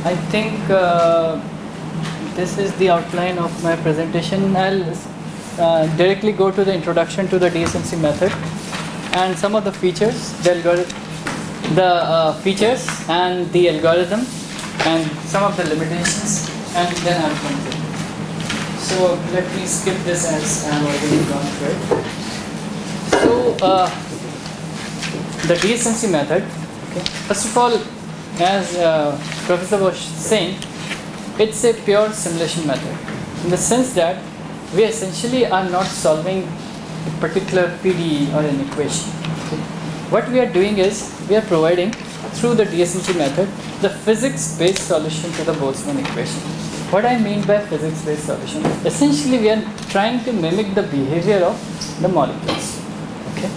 I think this is the outline of my presentation. I'll directly go to the introduction to the DSMC method and some of the features, the features and the algorithm and some of the limitations, and then I'll conclude. So let me skip this as I have already gone through it. So the DSMC method. Okay. First of all, as Professor was saying, it's a pure simulation method in the sense that we essentially are not solving a particular PDE or an equation. Okay. What we are doing is we are providing through the DSMC method the physics-based solution to the Boltzmann equation. What I mean by physics-based solution, essentially we are trying to mimic the behavior of the molecules. Okay.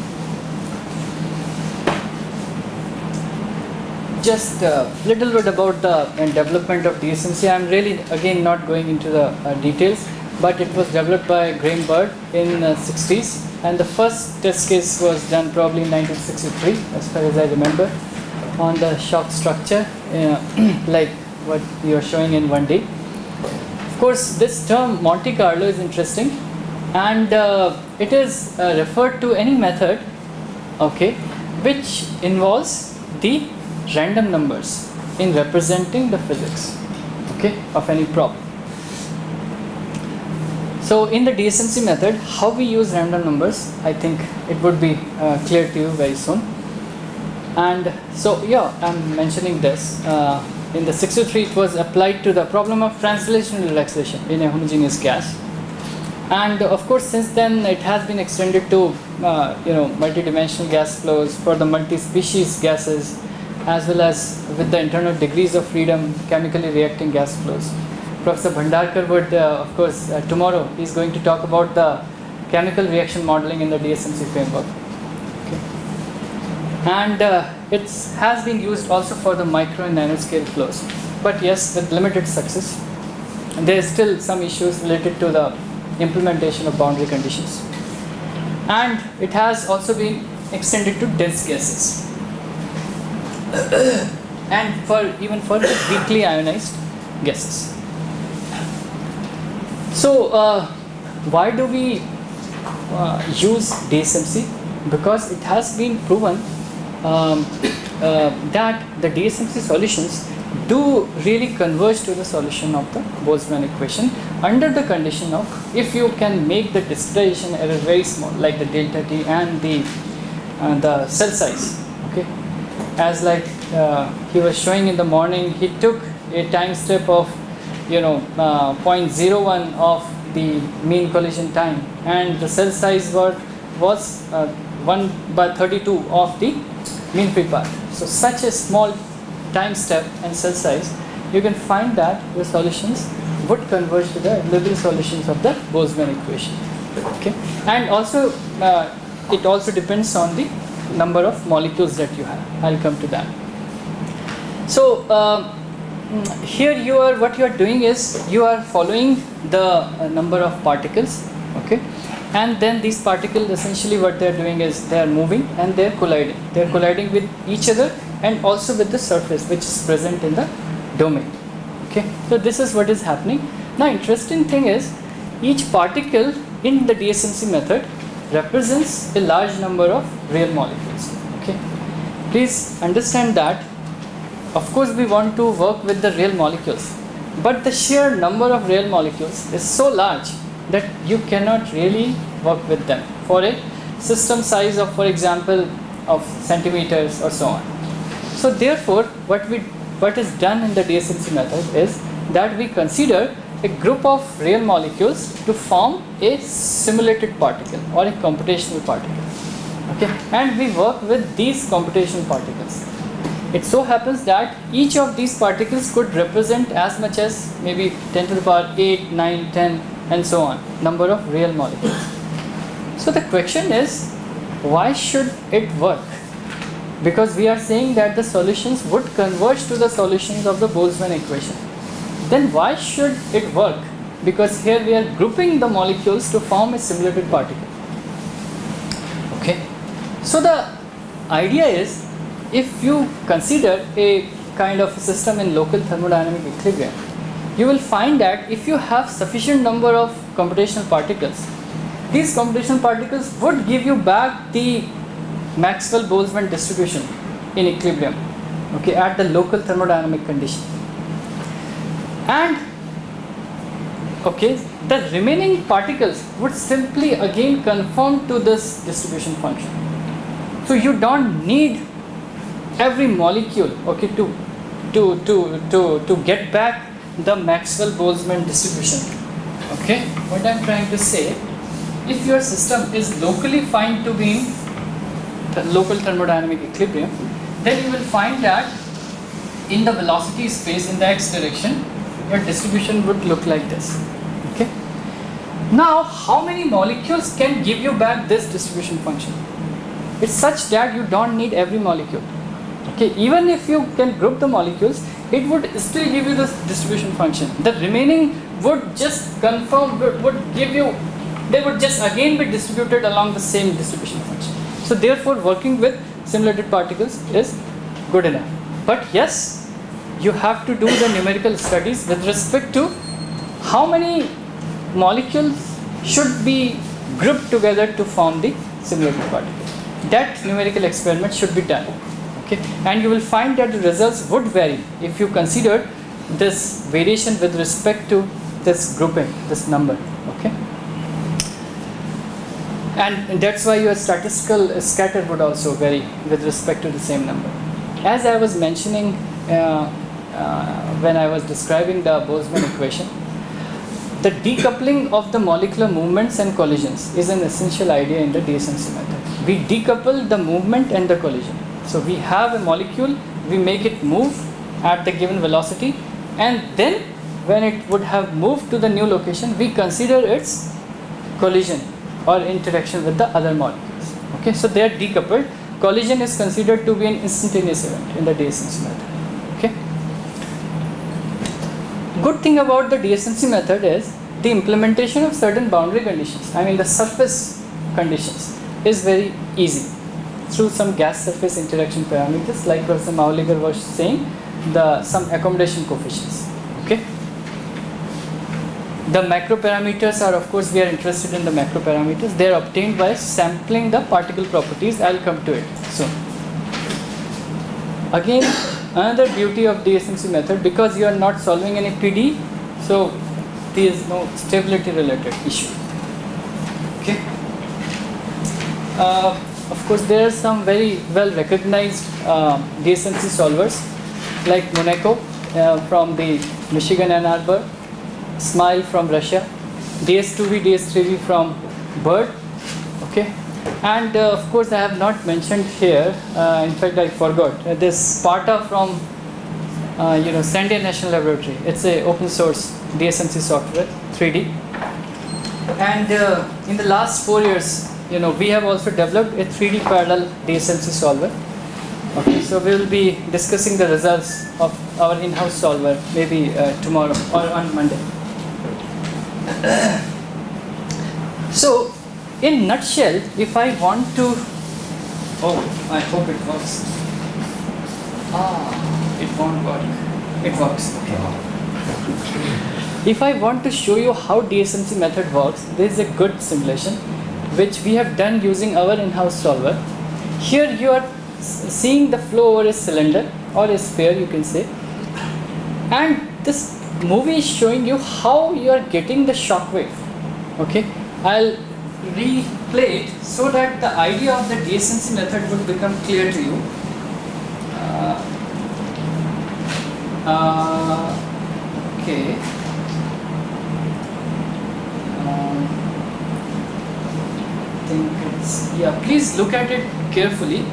Just a little bit about the development of DSMC. I am really again not going into the details, but it was developed by Graham Bird in 60s, and the first test case was done probably in 1963 as far as I remember, on the shock structure like what you are showing in 1D. Of course, this term Monte Carlo is interesting, and it is referred to any method, okay, which involves the random numbers in representing the physics, okay, of any problem. So in the DSMC method, how we use random numbers, I think it would be clear to you very soon. And so yeah, I'm mentioning this. In the 63, it was applied to the problem of translational relaxation in a homogeneous gas. And of course, since then it has been extended to multi-dimensional gas flows for the multi-species gases, as well as with the internal degrees of freedom chemically reacting gas flows. Professor Bhandarkar would, of course, tomorrow he's going to talk about the chemical reaction modeling in the DSMC framework. Okay. And it has been used also for the micro and nanoscale flows, but yes, with limited success. And there is still some issues related to the implementation of boundary conditions. And it has also been extended to dense gases. And even for the weakly ionized gases. So why do we use DSMC? Because it has been proven that the DSMC solutions do really converge to the solution of the Boltzmann equation under the condition of if you can make the discretization error very small, like the delta T and the cell size. Okay. As like he was showing in the morning, he took a time step of 0.01 of the mean collision time, and the cell size was 1/32 of the mean free path. So such a small time step and cell size, you can find that your solutions would converge to the liberal solutions of the Boltzmann equation. Okay, and also it also depends on the number of molecules that you have. I'll come to that. So here what you are doing is you are following the number of particles, okay, and then these particles essentially what they are doing is they are moving and they are colliding. They are colliding with each other and also with the surface which is present in the domain. Okay, so this is what is happening. Now, interesting thing is each particle in the DSMC method represents a large number of real molecules. Okay, please understand that of course we want to work with the real molecules, but the sheer number of real molecules is so large that you cannot really work with them for a system size of, for example, of centimeters or so on. So therefore what is done in the DSMC method is that we consider a group of real molecules to form a simulated particle or a computational particle. Okay, and we work with these computational particles. It so happens that each of these particles could represent as much as maybe 10 to the power 8, 9, 10 and so on number of real molecules. So the question is, why should it work? Because we are saying that the solutions would converge to the solutions of the Boltzmann equation. Then why should it work? Because here we are grouping the molecules to form a simulated particle. Okay. So the idea is, if you consider a kind of system in local thermodynamic equilibrium, you will find that if you have sufficient number of computational particles, these computational particles would give you back the Maxwell-Boltzmann distribution in equilibrium, okay, at the local thermodynamic condition. And okay, the remaining particles would simply again conform to this distribution function. So you don't need every molecule, okay, to get back the Maxwell-Boltzmann distribution. Okay, what I'm trying to say, if your system is locally found to be in the local thermodynamic equilibrium, then you will find that in the velocity space in the x direction, your distribution would look like this. Okay. Now, how many molecules can give you back this distribution function? It's such that you don't need every molecule. Okay, even if you can group the molecules, it would still give you this distribution function. The remaining would just confirm, would give you, they would just again be distributed along the same distribution function. So therefore, working with simulated particles is good enough. But yes, you have to do the numerical studies with respect to how many molecules should be grouped together to form the simulated particle. That numerical experiment should be done. Okay, and you will find that the results would vary if you consider this variation with respect to this grouping, this number. Okay, and that's why your statistical scatter would also vary with respect to the same number. As I was mentioning when I was describing the Boltzmann equation, the decoupling of the molecular movements and collisions is an essential idea in the DSMC method. We decouple the movement and the collision. So we have a molecule, we make it move at the given velocity, and then when it would have moved to the new location, we consider its collision or interaction with the other molecules. Okay, so they are decoupled. Collision is considered to be an instantaneous event in the DSMC method. Okay. Good thing about the DSMC method is the implementation of certain boundary conditions, I mean the surface conditions, is very easy through some gas surface interaction parameters, like Professor Mauliger was saying, some accommodation coefficients. Okay. The macro parameters are, of course, we are interested in the macro parameters. They are obtained by sampling the particle properties. I'll come to it soon. Again, another beauty of DSMC method, because you are not solving any PD, so there is no stability related issue. Okay. Of course, there are some very well recognized DSMC solvers like Monaco from the Michigan Ann Arbor, Smile from Russia, DS2V, DS3V from Bird. Okay, and of course I have not mentioned here. In fact, I forgot this Sparta from Sandia National Laboratory. It's a open source DSMC software, 3D. And in the last 4 years, we have also developed a 3D parallel DSMC solver. Okay, so we will be discussing the results of our in-house solver maybe tomorrow or on Monday. So, in nutshell, if I want to, I hope it works. It won't work. It works. Okay. If I want to show you how DSMC method works, there is a good simulation which we have done using our in-house solver. Here you are seeing the flow over a cylinder or a sphere, you can say, and this movie is showing you how you are getting the shock wave. Okay, I'll replay it so that the idea of the DSMC method would become clear to you. Okay. Please look at it carefully.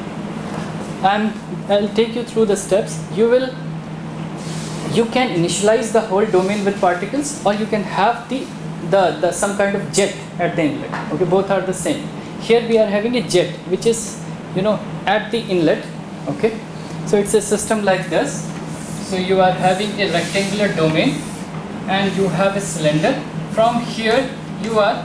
I'll take you through the steps. You can initialize the whole domain with particles, or you can have the some kind of jet at the inlet. Okay, both are the same. Here we are having a jet which is at the inlet. Okay, so it's a system like this. So you are having a rectangular domain and you have a cylinder. From here you are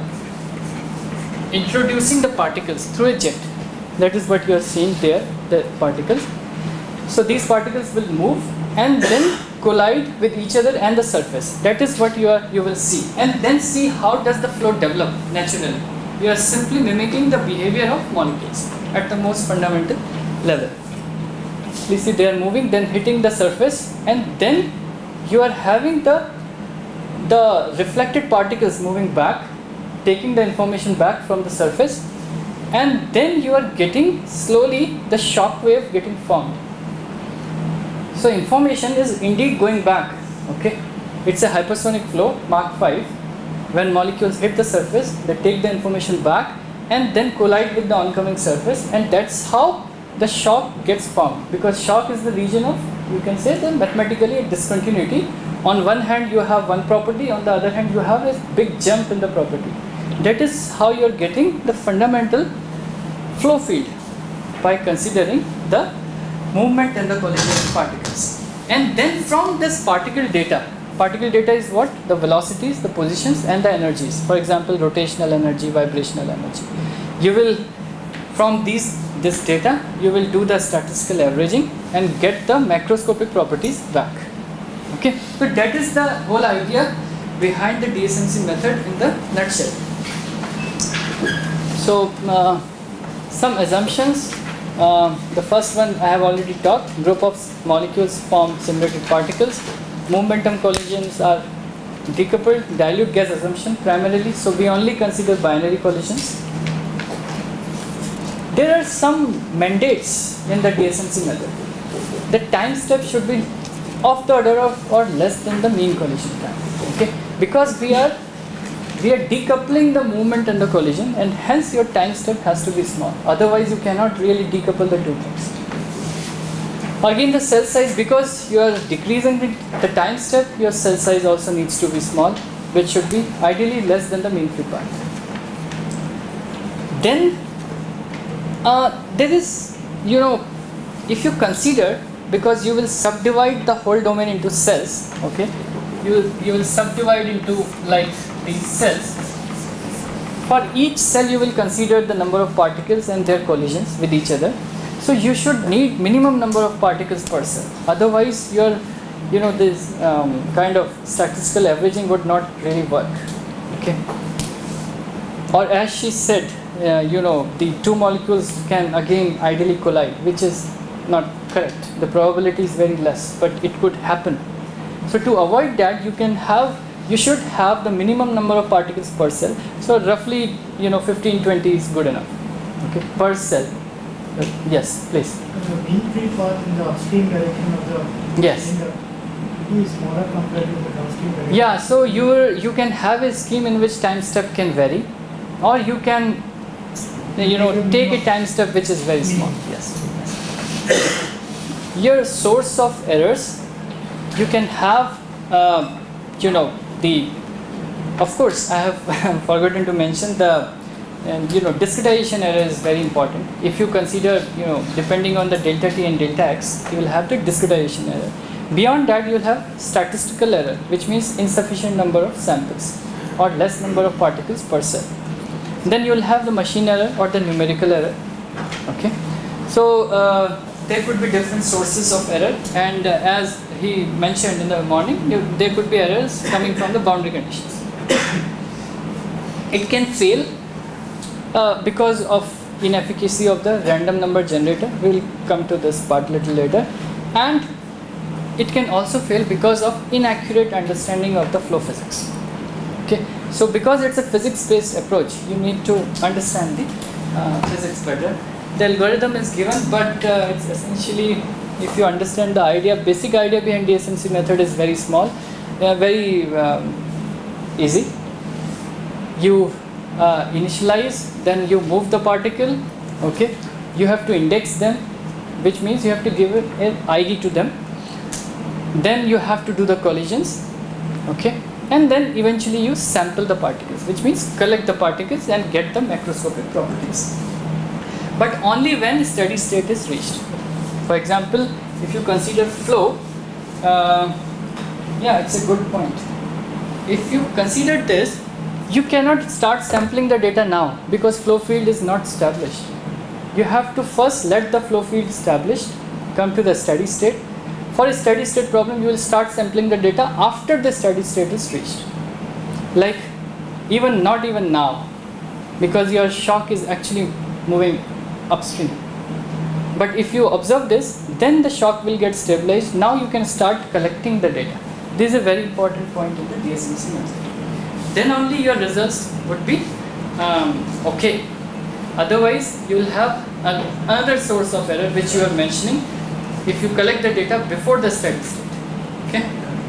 introducing the particles through a jet. That is what you are seeing there, the particles. So these particles will move and then collide with each other and the surface. That is what you will see, and then see how does the flow develop naturally. You are simply mimicking the behavior of molecules at the most fundamental level. Please see, they are moving, then hitting the surface, and then you are having the reflected particles moving back, taking the information back from the surface, and then you are getting slowly the shock wave getting formed. So information is indeed going back. Okay, it's a hypersonic flow, Mach 5. When molecules hit the surface, they take the information back and then collide with the oncoming surface, and that's how the shock gets formed. Because shock is the region of, you can say, the mathematically a discontinuity. On one hand you have one property, on the other hand you have a big jump in the property. That is how you are getting the fundamental flow field, by considering the movement and the collision of particles. And then from this particle data is what? The velocities, the positions and the energies. For example, rotational energy, vibrational energy. You will, from this data, you will do the statistical averaging and get the macroscopic properties back. Okay, so that is the whole idea behind the DSMC method in the nutshell. So some assumptions. The first one I have already talked. Group of molecules form simulated particles. Momentum collisions are decoupled, dilute gas assumption primarily, so we only consider binary collisions. There are some mandates in the DSMC method. The time step should be of the order of or less than the mean collision time. Okay, because we are decoupling the movement and the collision, and hence your time step has to be small. Otherwise, you cannot really decouple the two things. Again, the cell size, because you are decreasing the time step, your cell size also needs to be small, which should be ideally less than the mean free path. Then there is, if you consider, because you will subdivide the whole domain into cells, okay, you will subdivide into like these cells. For each cell you will consider the number of particles and their collisions with each other. So you should need minimum number of particles per cell. Otherwise your this kind of statistical averaging would not really work. Okay. Or as she said, the two molecules can again ideally collide, which is not correct. The probability is very less, but it could happen. So to avoid that, you should have the minimum number of particles per cell. So roughly 15-20 is good enough. Okay, per cell. Yes, please. The mean free path in the upstream direction of the cylinder is smaller compared to the downstream direction. Yeah, so you can have a scheme in which time step can vary, or you can take a time step which is very small. Yes. Your source of errors, you can have of course I have forgotten to mention the discretization error is very important. If you consider depending on the delta t and delta x, you will have the discretization error. Beyond that, you will have statistical error, which means insufficient number of samples or less number of particles per cell. Then you will have the machine error or the numerical error. Okay, so there could be different sources of error, and as he mentioned in the morning, there could be errors coming from the boundary conditions. It can fail because of inefficacy of the random number generator. We will come to this part little later. And it can also fail because of inaccurate understanding of the flow physics. Okay, so because it's a physics-based approach, you need to understand the physics better. The algorithm is given, but it's essentially, if you understand the idea, basic idea behind DSMC method is very small, very easy. You initialize, then you move the particle. Okay, you have to index them, which means you have to give an ID to them. Then you have to do the collisions. Okay, and then eventually you sample the particles, which means collect the particles and get the macroscopic properties. But only when steady state is reached. For example, if you consider flow, it's a good point. If you consider this, you cannot start sampling the data now because flow field is not established. You have to first let the flow field established, come to the steady state. For a steady state problem, you will start sampling the data after the steady state is reached. Like not even now, because your shock is actually moving upstream. But if you observe this, then the shock will get stabilized. Now you can start collecting the data. This is a very important point in the DSMC method. Then only your results would be okay. Otherwise, you will have another source of error which you are mentioning if you collect the data before the steady state. Okay.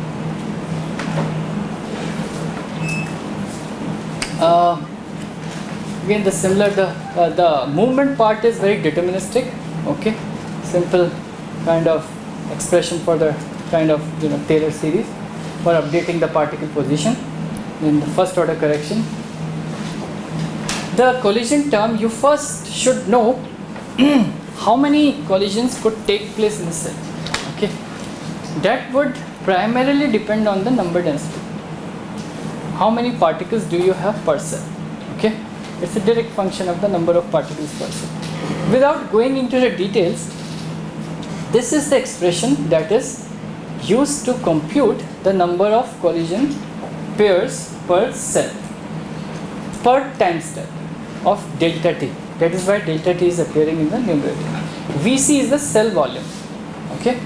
Again, the movement part is very deterministic. Okay, simple kind of expression for the kind of Taylor series for updating the particle position in the first order correction. The collision term, you first should know how many collisions could take place in the cell. Okay, that would primarily depend on the number density. How many particles do you have per cell? Okay, it's a direct function of the number of particles per cell. Without going into the details, this is the expression that is used to compute the number of collision pairs per cell per time step of delta T. That is why delta T is appearing in the numerator. Vc is the cell volume. Okay.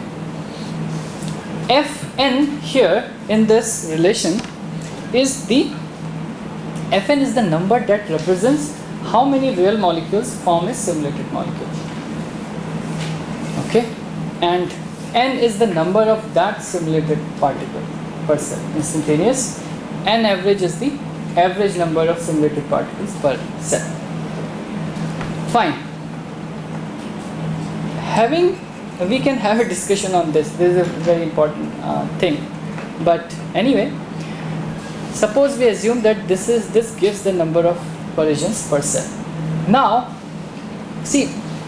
Fn here in this relation is the number that represents how many real molecules form a simulated molecule. Okay, and n is the number of that simulated particle per cell, instantaneous. N average is the average number of simulated particles per cell. Fine. We can have a discussion on this. This is a very important thing. But anyway, suppose we assume that this gives the number of collisions per cell. Now, see,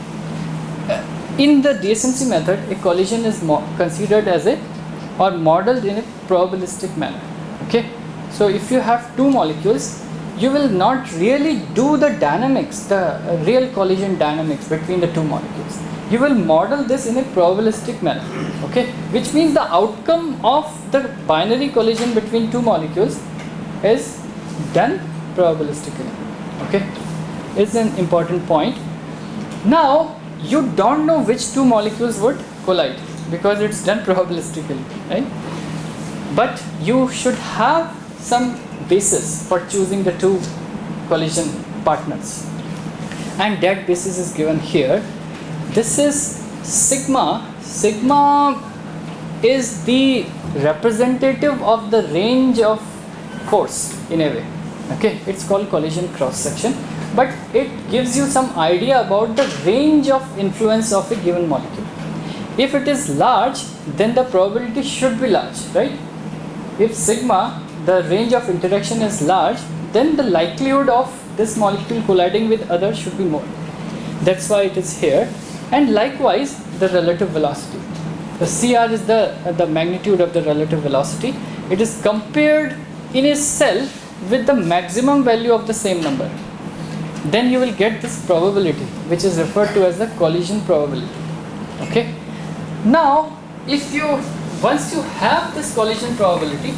in the DSMC method, a collision is considered as or modeled in a probabilistic manner. Okay, so if you have two molecules, you will not really do the dynamics, the real collision dynamics between the two molecules. You will model this in a probabilistic manner. Okay, which means the outcome of the binary collision between two molecules is done probabilistically. Okay, it's an important point. Now you don't know which two molecules would collide because it's done probabilistically, right? But you should have some basis for choosing the two collision partners, and that basis is given here. This is sigma. Sigma is the representative of the range of force in a way. Okay, it's called collision cross section, but it gives you some idea about the range of influence of a given molecule. If it is large, then the probability should be large, right? If sigma, the range of interaction, is large, then the likelihood of this molecule colliding with others should be more. That's why it is here. And likewise, the relative velocity. The CR is the magnitude of the relative velocity. It is compared in a cell with the maximum value of the same number. Then you will get this probability, which is referred to as the collision probability. Okay. Now, once you have this collision probability,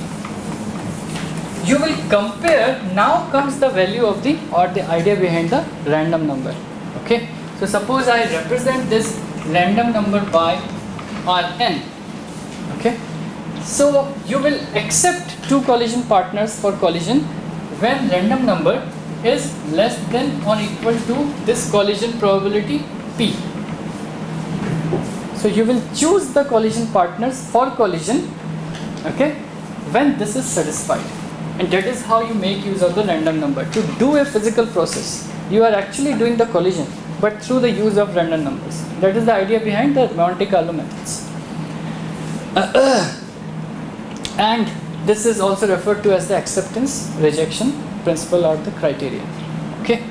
you will compare. Now comes the value of the idea behind the random number. Okay. So suppose I represent this random number by Rn. Okay. So you will accept two collision partners for collision when random number is less than or equal to this collision probability P. So you will choose the collision partners for collision, okay, when this is satisfied. And that is how you make use of the random number. To do a physical process, you are actually doing the collision, but through the use of random numbers. That is the idea behind the Monte Carlo methods. And this is also referred to as the acceptance rejection principle or the criterion. Okay.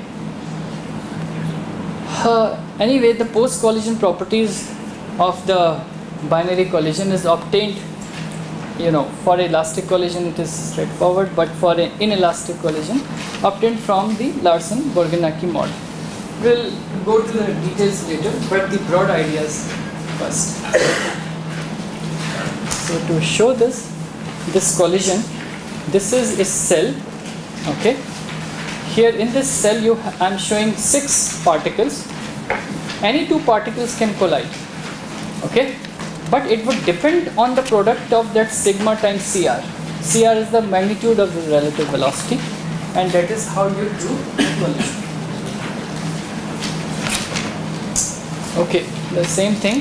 Anyway, the post collision properties of the binary collision is obtained. For elastic collision it is straightforward, but for an inelastic collision obtained from the Larson-Borgnacki model. We'll go to the details later, but the broad ideas first. So to show this collision, this is a cell, okay. Here in this cell I'm showing 6 particles. Any 2 particles can collide, okay, but it would depend on the product of that sigma times CR. CR is the magnitude of the relative velocity, and that is how you do collision. Okay, the same thing.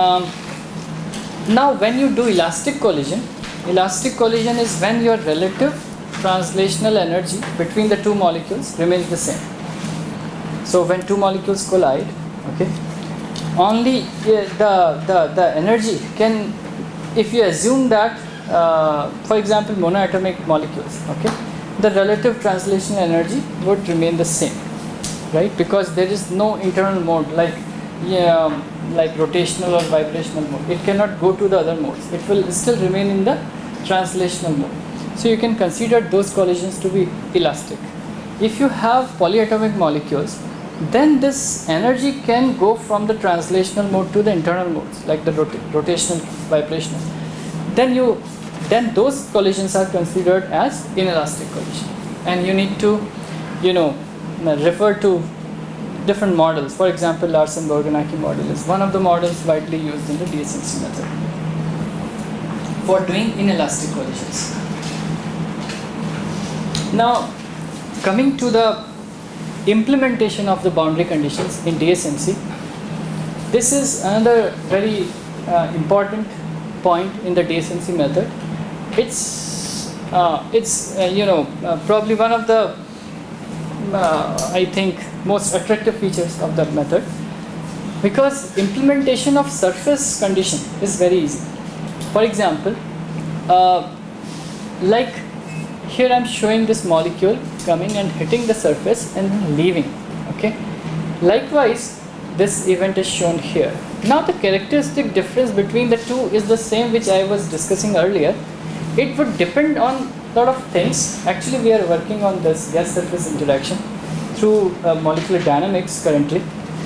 Now when you do elastic collision is when your relative translational energy between the 2 molecules remains the same. So when 2 molecules collide, okay, only the energy can, if you assume that for example monoatomic molecules, okay, the relative translational energy would remain the same, right, because there is no internal mode like rotational or vibrational mode. It cannot go to the other modes. It will still remain in the translational mode. So you can consider those collisions to be elastic. If you have polyatomic molecules, then this energy can go from the translational mode to the internal modes, like the rotational, vibrational. Then those collisions are considered as inelastic collision, and you need to, refer to different models. For example, Larsen-Bourbonnais model is one of the models widely used in the DSMC method for doing inelastic collisions. Now, coming to the implementation of the boundary conditions in DSMC, this is another very important point in the DSMC method. It's probably one of the I think most attractive features of that method, because implementation of surface condition is very easy. For example, like here I'm showing this molecule coming and hitting the surface and then leaving, okay. Likewise, this event is shown here. Now the characteristic difference between the two is the same which I was discussing earlier. It would depend on lot of things. Actually, we are working on this gas surface interaction through molecular dynamics currently.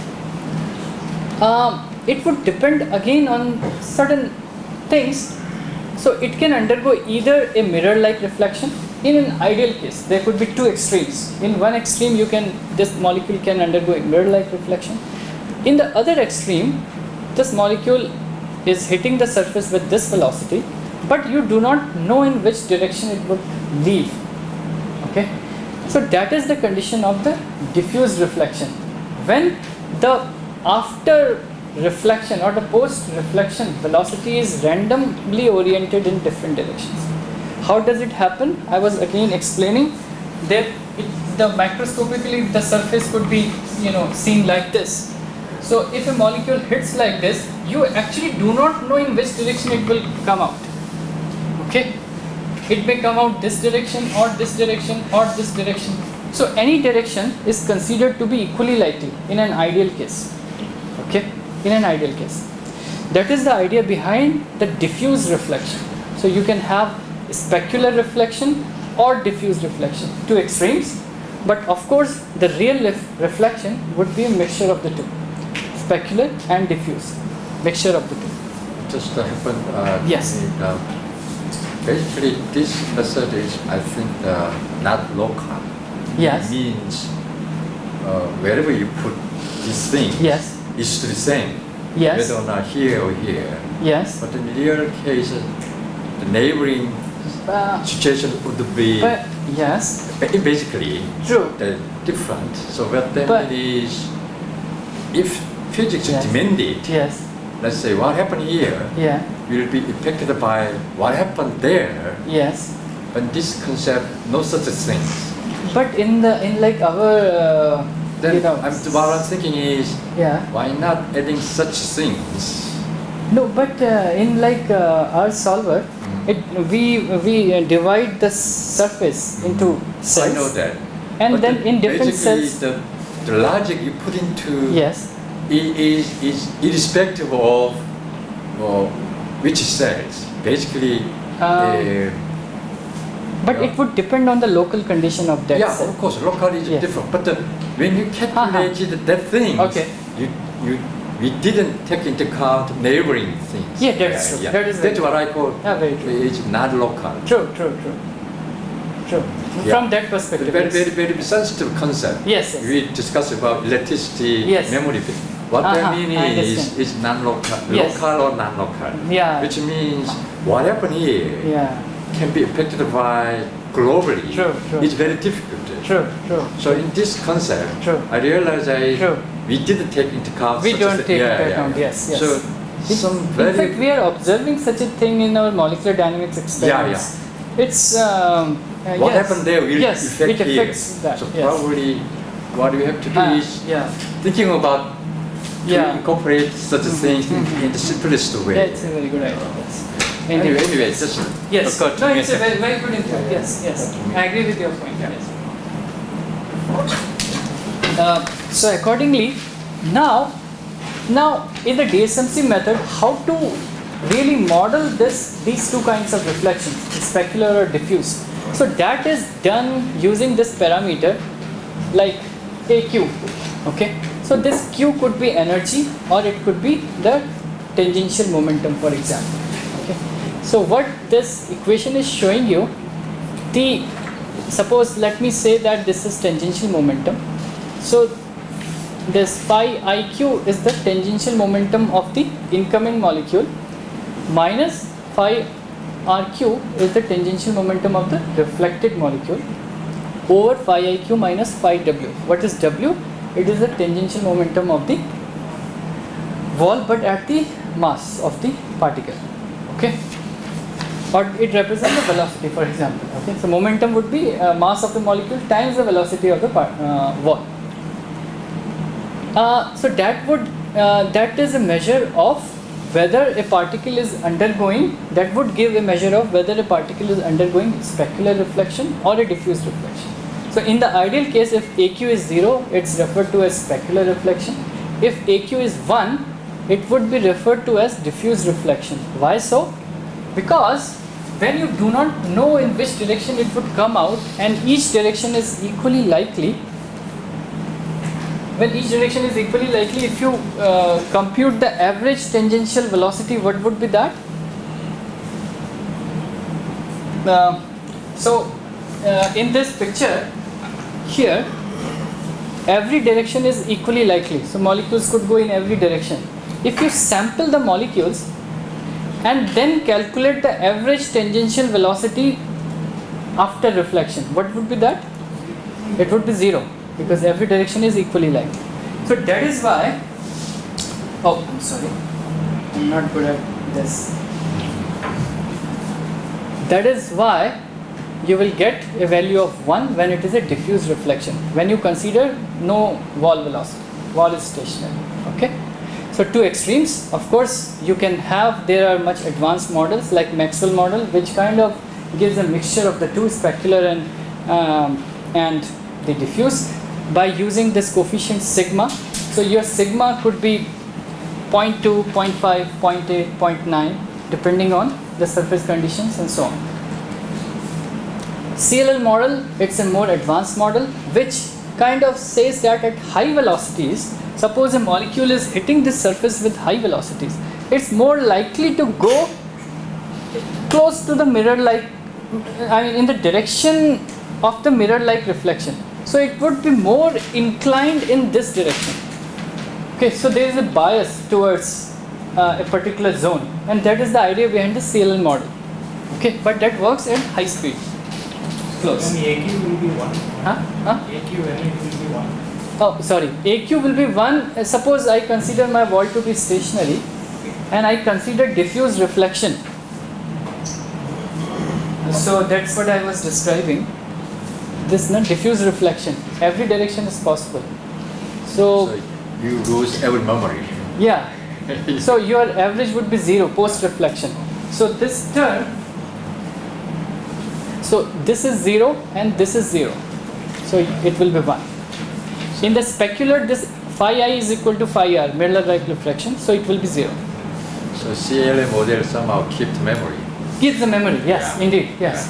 It would depend again on certain things. So it can undergo either a mirror-like reflection. In an ideal case, there could be 2 extremes. In one extreme, this molecule can undergo a mirror-like reflection. In the other extreme, this molecule is hitting the surface with this velocity, but you do not know in which direction it would leave, okay. So that is the condition of the diffuse reflection, when the after reflection or the post reflection velocity is randomly oriented in different directions. How does it happen? I was again explaining that microscopically the surface could be seen like this. So if a molecule hits like this, you actually do not know in which direction it will come out. Okay, it may come out this direction or this direction or this direction. So any direction is considered to be equally likely in an ideal case. Okay, in an ideal case. That is the idea behind the diffuse reflection. So you can have specular reflection or diffuse reflection, 2 extremes. But of course, the real reflection would be a mixture of the 2, specular and diffuse, mixture of the 2. Just to happen. Yes. Basically, this method is, I think, not local. Yes. It means wherever you put this thing, yes, it's still the same. Yes. Whether or not here or here. Yes. But in the other case, the neighboring situation would be. But yes. Basically. True. Different. So what that is, if physics demanded. Yes. Let's say what happened here. Yeah. Will be affected by what happened there. Yes. But this concept, no such things. But in like our, then what I'm thinking is, why not adding such things? No, but in like our solver, we divide the surface into cells. I know that. And but then in different cells, the logic you put into is irrespective of which cells. Basically, but it would depend on the local condition of that cell. Of course, local is different. But when you calculate that thing, you we didn't take into account neighboring things. Yeah, that's true. That is that's what I call very true. it's not local. True. From that perspective, very sensitive concept. Yes. We discussed about electricity, memory. What I mean is non-local, local or non-local. Yeah. Which means what happened here can be affected by globally. True. It's very difficult. True. So in this concept, I realized we didn't take into account. We don't take into account. Yes. So in fact, we are observing such a thing in our molecular dynamics experiments. It's what happened there will affect it affects here. That. So probably what we have to do is thinking about to incorporate such things in the simplest way. That's a very good idea. Anyway, just it's a very good input. Yes. I agree with your point. Yes. So accordingly, now in the DSMC method, how to really model these two kinds of reflections, specular or diffuse. So that is done using this parameter like AQ. Okay. So this Q could be energy or it could be the tangential momentum, for example. Okay. So what this equation is showing you, suppose let me say that this is tangential momentum. So this phi IQ is the tangential momentum of the incoming molecule minus phi RQ is the tangential momentum of the reflected molecule over phi IQ minus phi W. What is W? It is the tangential momentum of the wall but at the mass of the particle. Okay. Or it represents the velocity, for example. Okay. So momentum would be mass of the molecule times the velocity of the wall. So that is a measure of whether a particle is undergoing, that would give a measure of whether a particle is undergoing specular reflection or a diffuse reflection. So in the ideal case, if AQ is 0, it's referred to as specular reflection. If AQ is 1, it would be referred to as diffuse reflection. Why so? Because when you do not know in which direction it would come out and each direction is equally likely, when each direction is equally likely, if you compute the average tangential velocity, what would be that? In this picture here, every direction is equally likely. So molecules could go in every direction. If you sample the molecules and then calculate the average tangential velocity after reflection, what would be that? It would be 0. Because every direction is equally likely. So that is why, I'm sorry, I'm not good at this. That is why you will get a value of 1 when it is a diffuse reflection. When you consider no wall velocity, wall is stationary. Okay. So two extremes. Of course, you can have, there are much advanced models like Maxwell model, which kind of gives a mixture of the two, specular and the diffuse, by using this coefficient sigma. So your sigma could be 0.2, 0.5, 0.8, 0.9 depending on the surface conditions and so on. CLL model, it's a more advanced model which kind of says that at high velocities, suppose a molecule is hitting this surface with high velocities, it's more likely to go close to the mirror-like, in the direction of the mirror-like reflection. So it would be more inclined in this direction. Okay, so there is a bias towards a particular zone, and that is the idea behind the CLL model. Okay, but that works at high speed. Close. And AQ will be 1. AQ will be 1. Oh, sorry. AQ will be 1. Suppose I consider my wall to be stationary, and I consider diffuse reflection. So that's what I was describing. This diffuse reflection, every direction is possible. So you lose every memory. Yeah. So your average would be 0 post reflection. So this term, so this is 0 and this is 0. So it will be 1. In the specular, this phi I is equal to phi R, Mirror-like reflection. So it will be 0. So CLL model somehow keeps memory. Keeps the memory. Yes, indeed. Yes.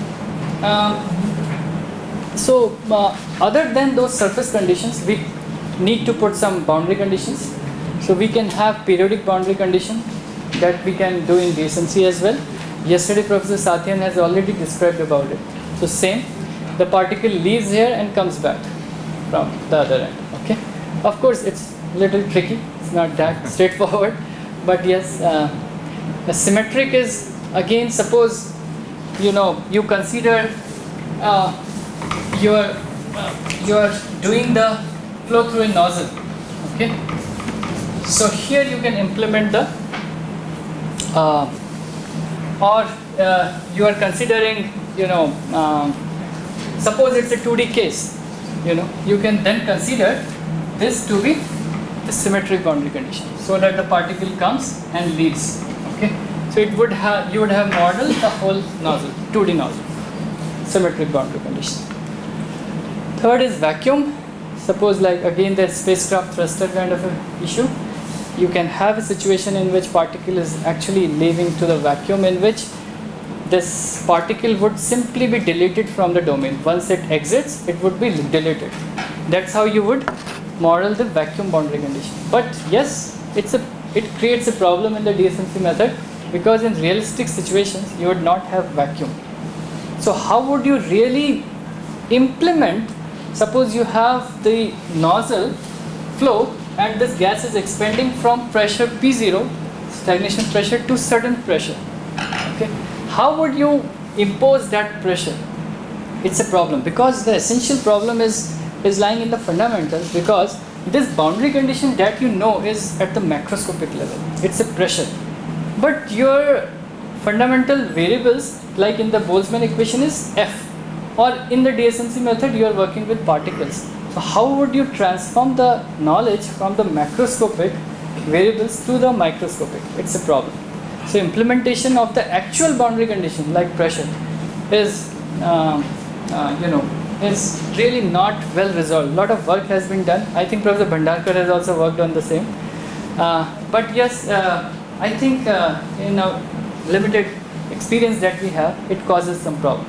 Yeah. So other than those surface conditions, we need to put some boundary conditions. So we can have periodic boundary condition that we can do in DSMC as well. Yesterday Professor Satyan has already described about it. So same, the particle leaves here and comes back from the other end. Okay. Of course, it's a little tricky. It's not that straightforward, but yes, the symmetric is again, suppose you consider you are doing the flow through a nozzle. Okay. So here you can implement the or you are considering suppose it's a 2D case, you can then consider this to be the symmetric boundary condition, so that the particle comes and leaves. Okay, so you would have modeled the whole nozzle, 2D nozzle, symmetric boundary condition. Third is vacuum. Suppose like again the spacecraft thruster kind of a issue. You can have a situation in which particle is actually leaving to the vacuum, in which this particle would simply be deleted from the domain. Once it exits, it would be deleted. That's how you would model the vacuum boundary condition. But yes, it creates a problem in the DSMC method, because in realistic situations you would not have vacuum. So how would you really implement? Suppose you have the nozzle flow and this gas is expanding from pressure P0, stagnation pressure, to certain pressure. Okay, how would you impose that pressure? It's a problem, because the essential problem is lying in the fundamentals, because this boundary condition that is at the macroscopic level. It's a pressure, but your fundamental variables, like in the Boltzmann equation, is F, or in the DSMC method you are working with particles. So how would you transform the knowledge from the macroscopic variables to the microscopic? It's a problem. So implementation of the actual boundary condition like pressure is is really not well resolved. A lot of work has been done. I think Professor Bhandarkar has also worked on the same. But yes, I think in a limited experience that we have, it causes some problem.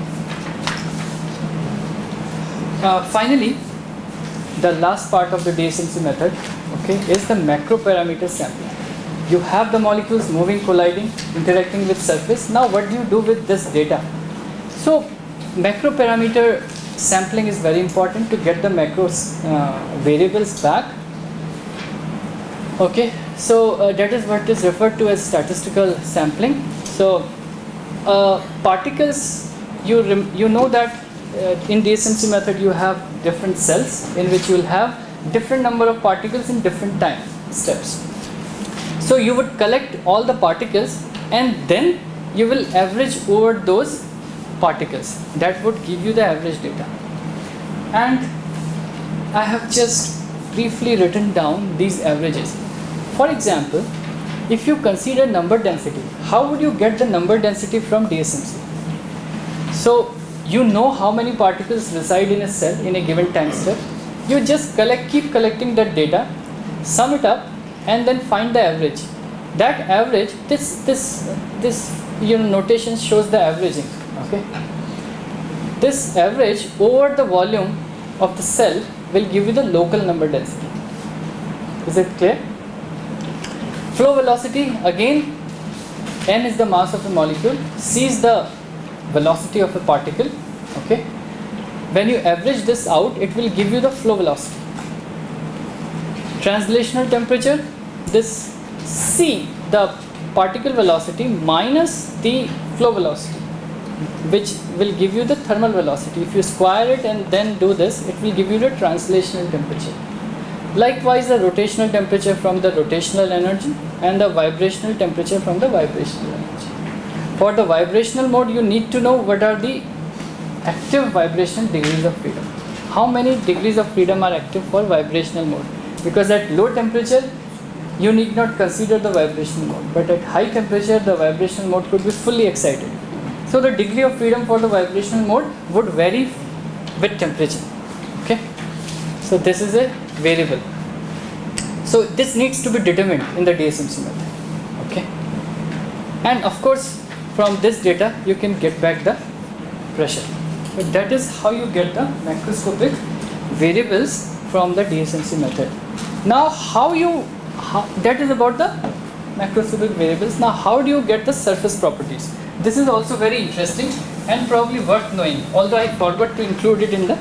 Finally, the last part of the DSMC method, okay, is the macro parameter sampling. You have the molecules moving, colliding, interacting with surface. Now what do you do with this data? So macro parameter sampling is very important to get the macro variables back. Okay, so that is what is referred to as statistical sampling. So particles, you know that in DSMC method you have different cells in which you will have different number of particles in different time steps. So you would collect all the particles and then you will average over those particles. That would give you the average data. And I have just briefly written down these averages. For example, if you consider number density, how would you get the number density from DSMC? So you know how many particles reside in a cell in a given time step. You just keep collecting that data, sum it up, and then find the average. That average, this notation shows the averaging. Okay, this average over the volume of the cell will give you the local number density. Is it clear? Flow velocity, again, n is the mass of the molecule, c is the velocity of a particle. Okay, when you average this out, it will give you the flow velocity. Translational temperature, this c, the particle velocity minus the flow velocity, which will give you the thermal velocity. If you square it and then do this, it will give you the translational temperature. Likewise, the rotational temperature from the rotational energy and the vibrational temperature from the vibrational energy. For the vibrational mode, you need to know what are the active vibrational degrees of freedom. How many degrees of freedom are active for vibrational mode? Because at low temperature, you need not consider the vibrational mode, but at high temperature, the vibrational mode could be fully excited. So the degree of freedom for the vibrational mode would vary with temperature. Okay, so this is a variable. So this needs to be determined in the DSMC method. Okay, and of course from this data you can get back the pressure. But that is how you get the macroscopic variables from the DSMC method. Now that is about the macroscopic variables. Now how do you get the surface properties? This is also very interesting and probably worth knowing, although I forgot to include it in the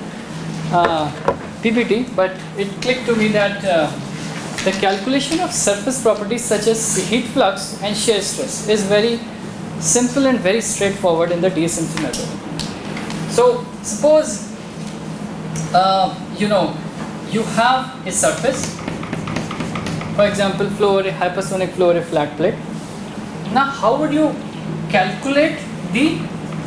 PPT, but it clicked to me that the calculation of surface properties such as heat flux and shear stress is very simple and very straightforward in the DSMC method. So suppose you have a surface, for example flow over a hypersonic flow over a flat plate. Now how would you calculate the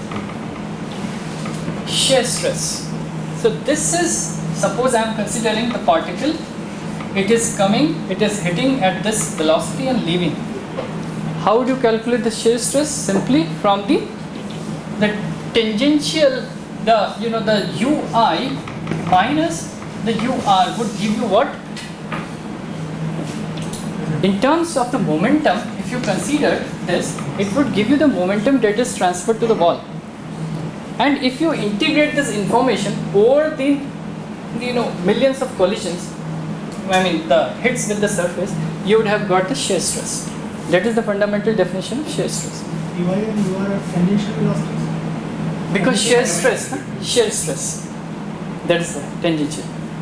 shear stress? So this is, suppose I am considering the particle, it is hitting at this velocity and leaving. How would you calculate the shear stress? Simply from the tangential, the ui minus the ur would give you what? In terms of the momentum, if you consider this, it would give you the momentum that is transferred to the wall. And if you integrate this information over the millions of collisions, I mean the hits with the surface, you would have got the shear stress. That is the fundamental definition of shear stress. Ui and ur are tangential velocities? Because shear stress, that is the tangential.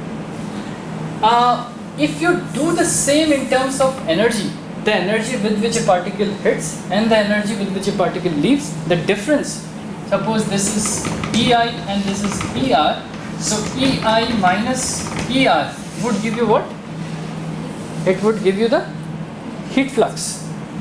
If you do the same in terms of energy, the energy with which a particle hits and the energy with which a particle leaves, the difference, suppose this is EI and this is ER, so EI minus ER would give you what? It would give you the heat flux.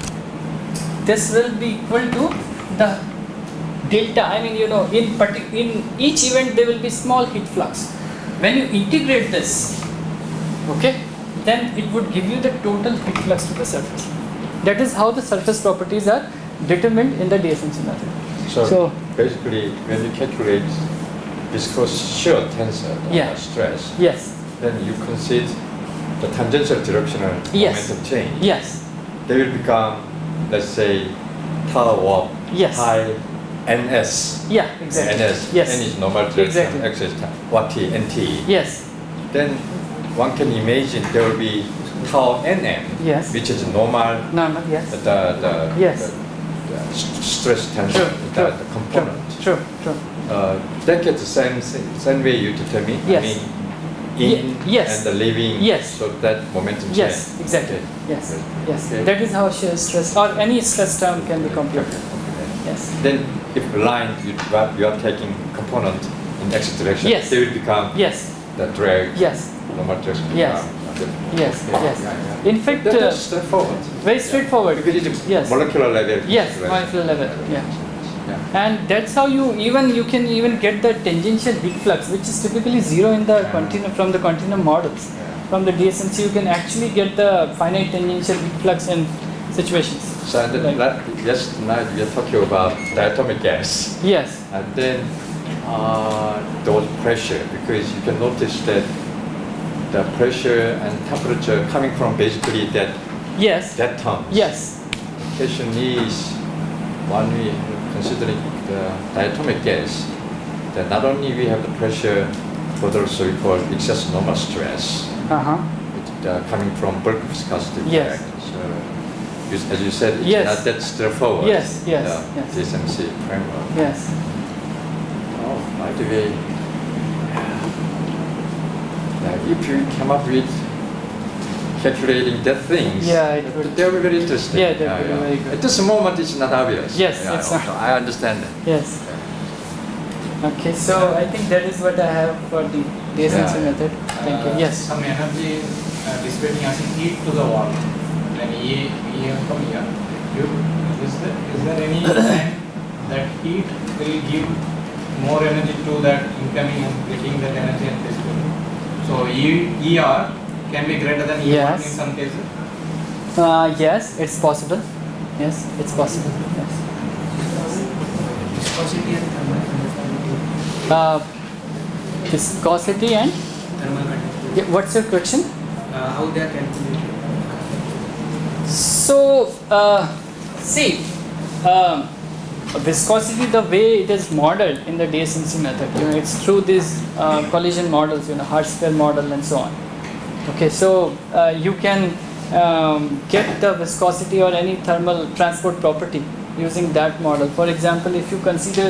This will be equal to the delta, I mean in each event there will be small heat flux. When you integrate this, okay, then it would give you the total heat flux to the surface. That is how the surface properties are determined in the DSMC method. So basically, when you calculate viscous shear tensor stress, yes, then you consider the tangential directional momentum change. Yes. They will become, let's say, tau of pi ns. Yeah, exactly. Ns. Yes. N is normal direction. Exactly. X is what t nt. Yes. Then one can imagine there will be tau nm, yes, which is normal. Normal, yes. The stress tension, the component. True. That gets the same way you determine. Yes. I mean, in yes, and the leaving. Yes. So that momentum change. Yes, exactly. Yes. Yes. Okay. That is how shear stress or any stress term can be computed. Yes. Then, if line you are taking component in x direction, yes, they will become the drag. Yes. Normal direction. Yes. Yes. Yes. Yeah. In fact, that's straightforward. Very straightforward. Because it's yes. molecular level. Yes, molecular level. Yeah. And that's how you can even get the tangential heat flux, which is typically zero in the continuum from the continuum models. From the DSMC, you can actually get the finite tangential heat flux in situations. So just now we are talking about diatomic gas. Yes. And then there was pressure, because you can notice that the pressure and temperature coming from basically that term. Yes. The question is, when we considering the diatomic gas, that not only we have the pressure, but also we call excess normal stress, coming from bulk viscosity effect. So, as you said, it's not that straightforward. Yes. DSMC framework. Yes. Oh, by the way, if you come up with calculating that things, they were very interesting. Yeah, they were very good. At this moment, it's not obvious. Yes, it's not. I understand that. Yes. Okay, so I think that is what I have for the DSMC method. Thank you. Yes. Some energy dissipating as heat to the wall. And EM from here. Is there any time that heat will give more energy to that incoming and getting that energy and dissipating? So ER can be greater than E1 in some cases? Yes, it's possible. Yes, it's possible. Yes. Viscosity and thermal conductivity. Viscosity and Thermal conductivity. Yeah, what's your question? How they are calculated? So, see, viscosity, the way it is modeled in the DSMC method, it's through these collision models, Hart-Sperr model and so on. Okay, so you can get the viscosity or any thermal transport property using that model. For example, if you consider,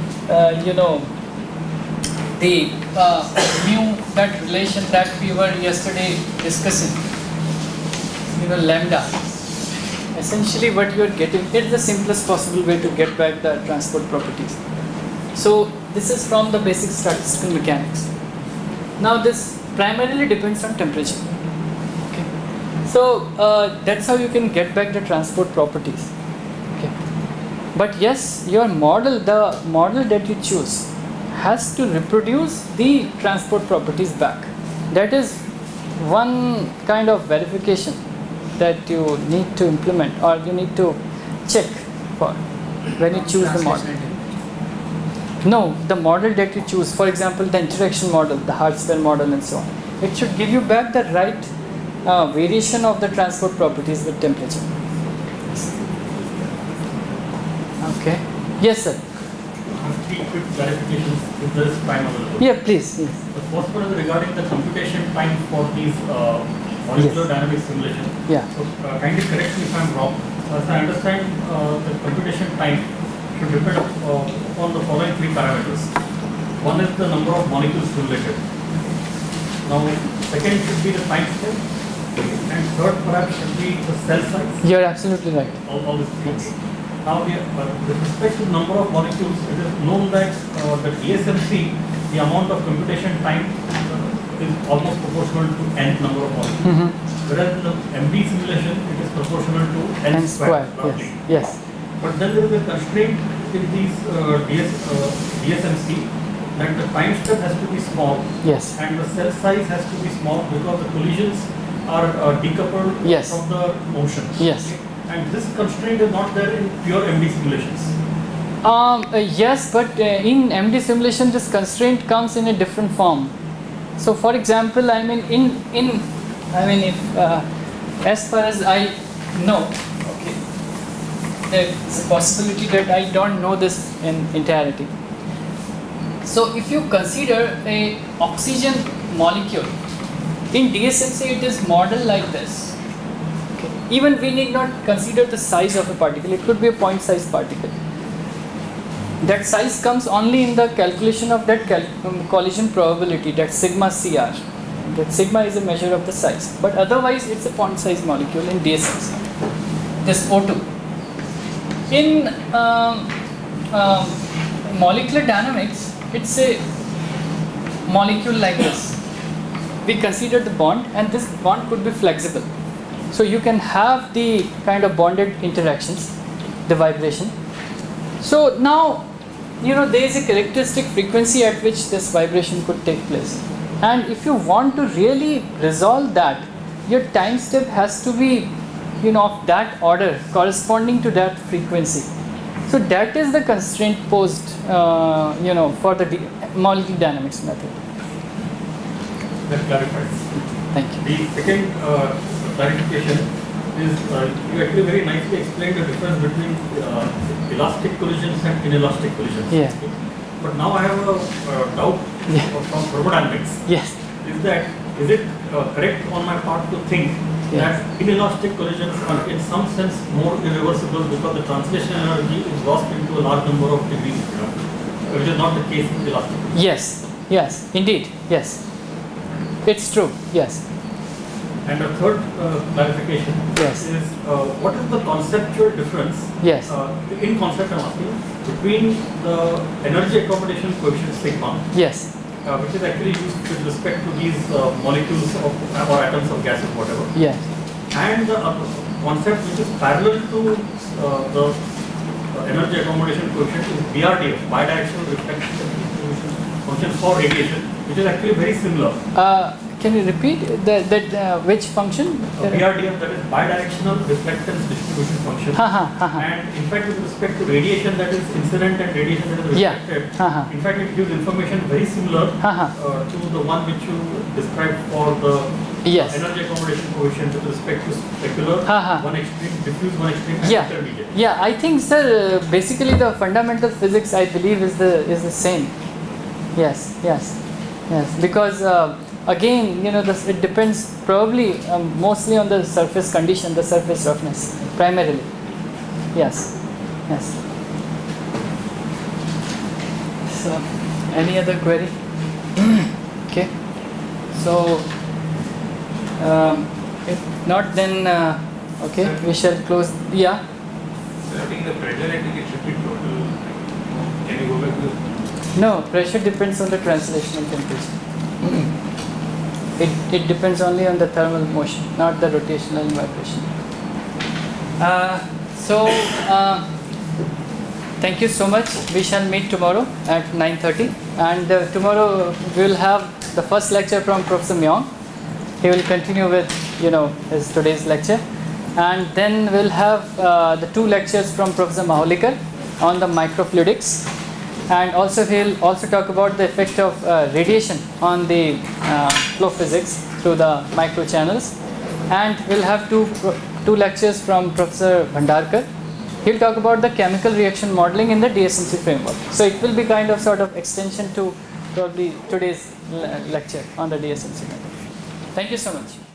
the mu, that relation that we were yesterday discussing, lambda. Essentially what you are getting, it's the simplest possible way to get back the transport properties. So this is from the basic statistical mechanics. Now this primarily depends on temperature. Okay. So that's how you can get back the transport properties. Okay. But yes, your model, the model that you choose, has to reproduce the transport properties back. That is one kind of verification that you need to implement, or you need to check for when you choose the model. No, the model that you choose, for example, the interaction model, the Hart-Sperr model and so on, it should give you back the right variation of the transport properties with temperature. Okay. Yes, sir. Three quick clarifications if there is time available. Yeah, please. Yes. The first one is regarding the computation time for these molecular dynamic simulation. Yeah. So kindly correct me if I am wrong. As I understand, the computation time should depend upon the following three parameters. One is the number of molecules simulated. Now, second should be the time step, and third perhaps should be the cell size. You're absolutely right. All these things. Now, with respect to the number of molecules, it is known that the DSMC, the amount of computation time is almost proportional to n number of molecules. Whereas in the MD simulation, it is proportional to n square. Roughly. Yes. But then there is a constraint in these DSMC that the time step has to be small. Yes. And the cell size has to be small because the collisions are decoupled from the motion. Yes. And this constraint is not there in pure MD simulations. Yes, but in MD simulation, this constraint comes in a different form. So, for example, I mean, if as far as I know, okay, there is a possibility that I don't know this in entirety. So, if you consider a oxygen molecule in DSMC, it is modeled like this. Even we need not consider the size of a particle, it could be a point size particle. That size comes only in the calculation of that collision probability, that sigma CR. That sigma is a measure of the size, but otherwise it's a point size molecule in DSMC, this O2. In molecular dynamics, it's a molecule like this. We consider the bond, and this bond could be flexible. So you can have the kind of bonded interactions, the vibration. So now, there is a characteristic frequency at which this vibration could take place. And if you want to really resolve that, your time step has to be, of that order, corresponding to that frequency. So that is the constraint posed, for the molecular dynamics method. That clarifies. Thank you. The second clarification is you actually very nicely explained the difference between elastic collisions and inelastic collisions. Yeah. But now I have a doubt from thermodynamics. Yes. Is it correct on my part to think that inelastic collisions are in some sense more irreversible because the translation energy is lost into a large number of degrees, which is not the case in elastic collisions? Yes. Yes. Indeed. Yes. It's true. Yes. And the third clarification is what is the conceptual difference? Yes. In concept, I'm asking between the energy accommodation coefficient sigma. Yes. Which is actually used with respect to these molecules or atoms of gases, whatever. Yes. And the concept which is parallel to the energy accommodation coefficient is BRDF, bidirectional reflection function for radiation, which is actually very similar. Can you repeat that which function? BRDF, that is bidirectional reflectance distribution function. And in fact, with respect to radiation that is incident and radiation that is reflected, in fact, it gives information very similar to the one which you described for the Yes. Energy accommodation coefficient with respect to specular, one extreme, diffuse, one extreme, and intermediate. Yeah, I think, sir, basically the fundamental physics, I believe, is the same. Yes, because again, it depends probably mostly on the surface condition, the surface roughness, primarily. Yes. So, any other query? Okay. So, if not, then okay, we shall close. Yeah. So I think the pressure, I think it should be total. Can you go back to? No, pressure depends on the translational temperature. It depends only on the thermal motion, not the rotational vibration. Thank you so much. We shall meet tomorrow at 9:30, and tomorrow we will have the first lecture from Professor Myong. He will continue with his today's lecture, and then we'll have the 2 lectures from Professor Maholikar on the microfluidics, and also he'll also talk about the effect of radiation on the flow physics through the microchannels, and we'll have two lectures from Professor Bhandarkar. He'll talk about the chemical reaction modeling in the DSMC framework. So it will be kind of sort of extension to probably today's lecture on the DSMC method. Thank you so much.